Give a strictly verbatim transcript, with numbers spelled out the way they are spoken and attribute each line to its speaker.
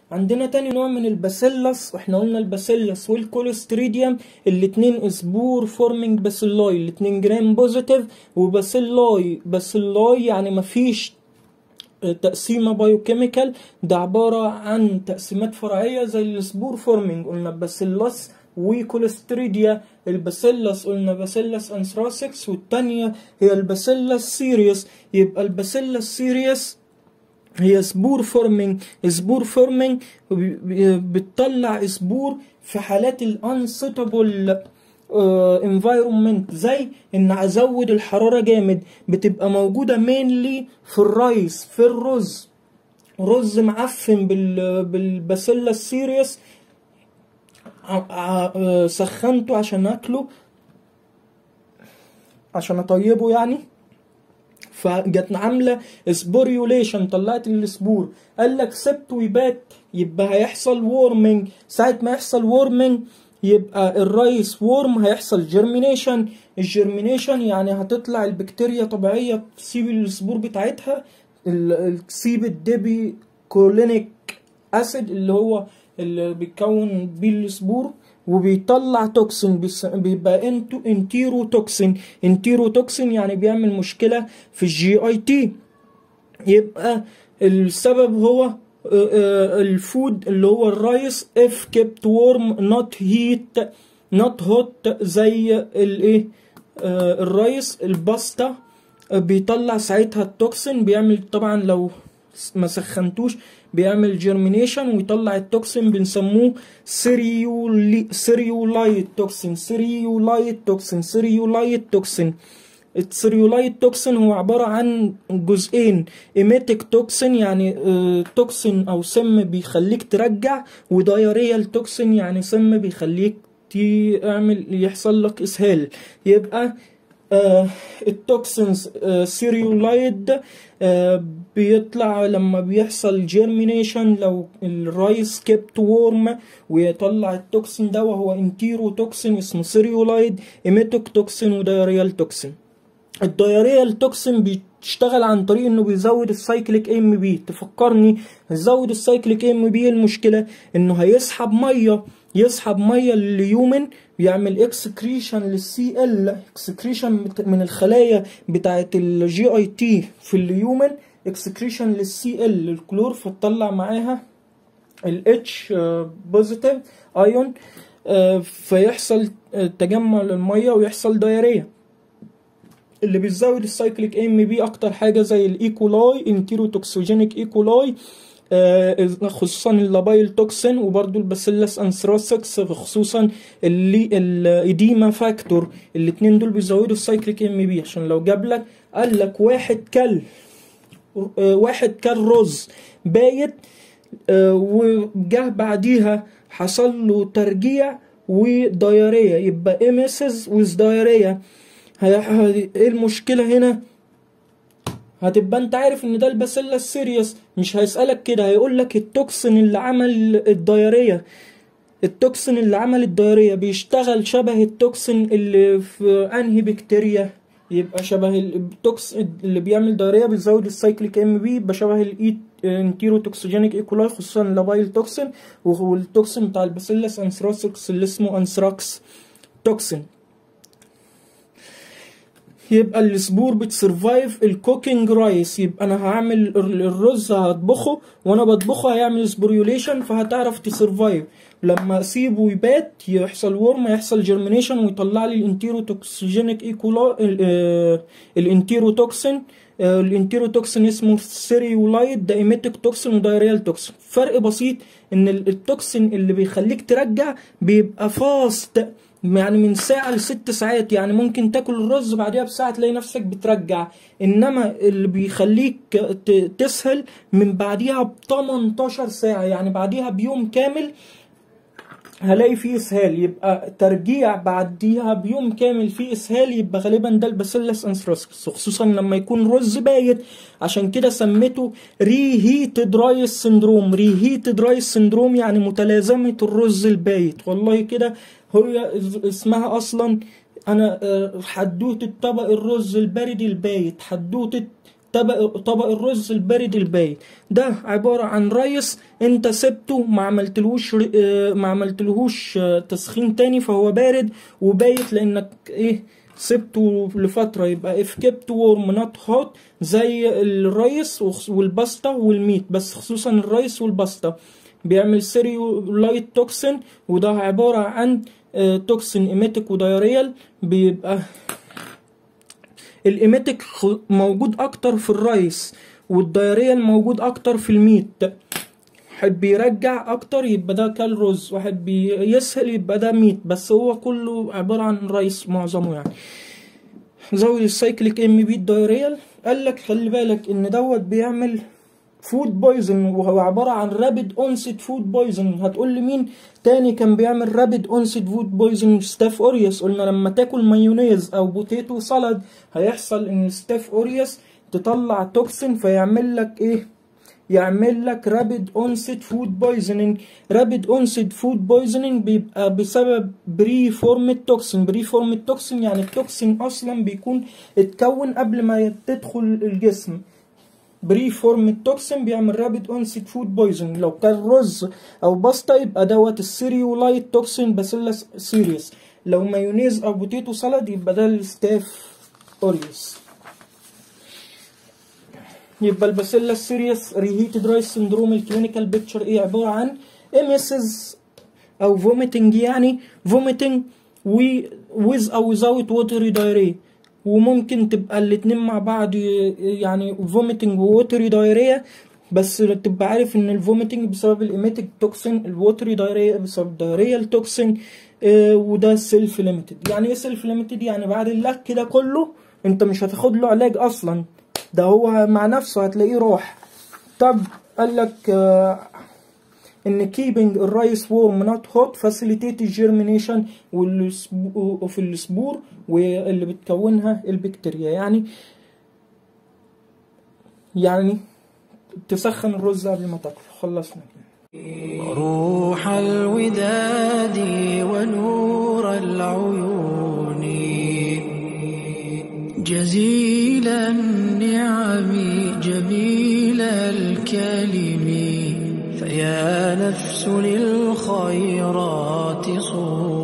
Speaker 1: عندنا تاني نوع من الباسيلس، احنا قلنا الباسيلس والكوليستريديوم الاتنين سبور فورمينج باسيلاي، الاتنين جرام بوزيتيف وباسيلاي. باسيلاي يعني مفيش تقسيمة بايوكيميكال، ده عبارة عن تقسيمات فرعية زي السبور فورمينج. قلنا باسيلس وكوليستريديا. الباسيلس قلنا باسيلس انثراسكس، والتانية هي الباسيلس سيريس. يبقى الباسيلس سيريس هي سبور فورمينج. سبور فورمينج بتطلع سبور في حالات الانسيتابل انفايرومنت، زي ان ازود الحراره جامد. بتبقى موجوده مينلي في الرايس، في الرز، رز معفن بال بالباسيلس سيريس، سخنته عشان اكله، عشان اطيبه يعني، فجت عامله سبوريوليشن، طلعت السبور. قال لك سبت ويبات، يبقى هيحصل وورمنج. ساعه ما يحصل وورمنج يبقى الرايس وورم، هيحصل جيرمينيشن. الجيرمينيشن يعني هتطلع البكتيريا طبيعيه، تسيب السبور بتاعتها، تسيب الديبي كولينيك اسيد اللي هو اللي بيكون بيه السبور، وبيطلع توكسين، بيبقى انتو انتيرو توكسين. انتيرو توكسين يعني بيعمل مشكله في الجي اي تي. يبقى السبب هو الفود اللي هو الرايس if kept warm not heat not hot، زي الايه الرايس. الباستا بيطلع ساعتها التوكسين، بيعمل طبعا لو ما سخنتوش بيعمل جيرمينيشن ويطلع التوكسين، بنسموه سيريولي سيريولايت توكسين. سيريولايت توكسين سيريولايت توكسين السيريولايت توكسين هو عبارة عن جزئين، ايميتيك توكسين يعني اه توكسين او سم بيخليك ترجع، ودايريال توكسين يعني سم بيخليك تعمل يحصل لك اسهال. يبقى آه التوكسينز آه سيريولايد آه بيطلع لما بيحصل جيرمينيشن، لو الرايس كيبت وورم ويطلع التوكسين ده، وهو انتيرو توكسين اسمه سيريولايد، ايميتيك توكسين ودايريال توكسين. الدايريال توكسين بيشتغل عن طريق انه بيزود السايكليك ام بي. تفكرني يزود السايكليك ام بي، المشكله انه هيسحب ميه، يسحب ميه لليومن، يعمل اكسكريشن للسي ال، اكسكريشن من الخلايا بتاعه الجي اي تي في اليومن، اكسكريشن للسي ال الكلور، فتطلع معاها الاتش بوزيتيف ايون، فيحصل تجمع للميه ويحصل دايريه. اللي بيزود السايكليك ام بي اكتر حاجه زي الايكولاي، انتيروتوكسوجينيك ايكولاي، آه خصوصا اللابايل توكسين، وبرده الباسيلس انثراسكس خصوصا اللي الايديما فاكتور. الاثنين دول بيزودوا السايكليك ام بي. عشان لو جاب لك قال لك واحد كل آه واحد كل رز بايت آه وجه بعديها حصل له ترجيع ودايريه، يبقى امسز ويز دايريه. ايه المشكله هنا؟ هتبقى انت عارف ان ده الباسيلس سيريس، مش هيسألك كده، هيقول لك التوكسين اللي عمل الدايريه. التوكسين اللي عمل الدايريه بيشتغل شبه التوكسين اللي في انهي بكتيريا؟ يبقى شبه التوكسين اللي بيعمل دايريه بيزود السايكليك ام بي، يبقى شبه الايت انتيروتوكسوجينيك ايكولاي، خصوصا اللابايل توكسين، والتوكسين بتاع الباسيلس انثراسكس اللي اسمه انثراكس توكسين. يبقى السبور بتسرفايف الكوكينج رايس. يبقى انا هعمل الرز هطبخه، وانا بطبخه هيعمل سبوريوليشن، فهتعرف تسرفايف. لما اسيبه يبات يحصل ورم، يحصل جيرمينيشن ويطلع لي الانتيروتوكسيجينيك ايكولا الانتيروتوكسين. الانتيروتوكسين اسمه سيريولايد، ده ايميتيك توكسين ودايريال توكسين. فرق بسيط ان التوكسين اللي بيخليك ترجع بيبقى فاست، يعني من ساعة لست ساعات، يعني ممكن تاكل الرز بعدها بساعة تلاقي نفسك بترجع. انما اللي بيخليك تسهل من بعديها ب تمنتاشر ساعة، يعني بعديها بيوم كامل هلاقي فيه اسهال. يبقى ترجيع بعديها بيوم كامل فيه اسهال، يبقى غالبا ده الباسيلس انثراسكس، خصوصا لما يكون رز بايت. عشان كده سميته ري هيتد رايس سندروم. ري هيتد رايس سندروم يعني متلازمة الرز البايت. والله كده هي اسمها اصلا. انا حدوتة طبق الرز البارد البايت، حدوتة طبق طبق الرز البارد البايت. ده عبارة عن ريس انت سبته ما عملتلهوش ما عملتلهوش تسخين تاني، فهو بارد وبايت لانك ايه سبته لفترة. يبقى if kept warm not hot زي الريس والباستا والميت، بس خصوصا الريس والباستا بيعمل سيريولايت توكسين، وده عبارة عن توكسين ايميتيك ودايريال. بيبقى الايميتيك موجود اكتر في الريس والدايريال موجود اكتر في الميت. واحد بيرجع اكتر يبقى ده كالرز، واحد بيسهل يبقى ده ميت، بس هو كله عبارة عن ريس معظمه يعني. زود السايكليك ام بي الدايريال. قالك خلي بالك ان دوت بيعمل فود بويزن، وهو عبارة عن رابيد اونست فود بويزن. هتقول لي مين تاني كان بيعمل رابيد اونست فود بويزن؟ ستاف اوريوس. قلنا لما تاكل مايونيز او بوتيتو سالاد هيحصل ان ستاف اوريوس تطلع توكسين فيعمل لك ايه؟ يعمل لك رابيد اونست فود بويزنينج. رابيد اونست فود بويزنينج بيبقى بسبب بري فورم توكسين. بري فورم توكسين يعني التوكسين اصلا بيكون اتكون قبل ما تدخل الجسم. بري فورم التوكسين بيعمل رابيد اونست فود بويزن. لو كان رز او باستا يبقى دوت السيريولايت توكسين باسيلاس سيريس. لو مايونيز او بوتيتو سالاد يبقى ده الستاف اوريوس. يبقى الباسيلاس سيريس ريهيتد رايس سندروم الكلينيكال بيكتشر ايه؟ عباره عن اميسز او فوميتنج، يعني فوميتنج ويز او without ووتري دايريا، وممكن تبقى الاتنين مع بعض يعني فوميتنج ووتري دايريا، بس تبقى عارف ان الفوميتنج بسبب الايميتيك توكسين، الووتري دايريا بسبب دايريال توكسين. آه وده سيلف ليميتد. يعني ايه سيلف ليميتد؟ يعني بعد اللك ده كله انت مش هتاخد له علاج اصلا، ده هو مع نفسه هتلاقيه راح. طب قالك آه ان keeping الرايس warm not hot facilitate الجيرمينيشن وفي السبور واللي بتكونها البكتيريا. يعني يعني تسخن الرز قبل ما تاكله. خلصنا
Speaker 2: روح الوداد ونور العيون جزيل النعم جميل الكلم، فيا نفس للخيرات صور